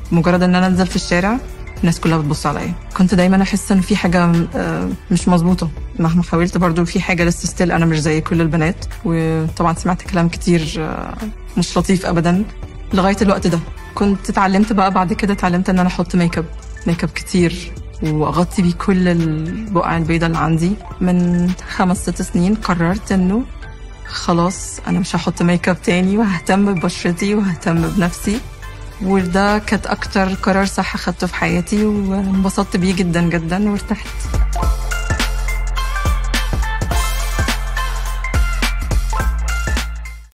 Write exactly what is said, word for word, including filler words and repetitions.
مجرد ان انا انزل في الشارع الناس كلها بتبص عليا. كنت دايما احس ان في حاجه مش مظبوطه، مهما حاولت برضو في حاجه لسه ستيل انا مش زي كل البنات. وطبعا سمعت كلام كتير مش لطيف ابدا لغايه الوقت ده. كنت اتعلمت بقى بعد كده اتعلمت ان انا احط ميك اب ميك اب كتير واغطي بيه كل البقع البيضاء اللي عندي. من خمس ست سنين قررت انه خلاص انا مش هحط ميك اب تاني وههتم ببشرتي وههتم بنفسي. وده كانت اكتر قرار صح اخدته في حياتي وانبسطت بيه جدا جدا وارتحت.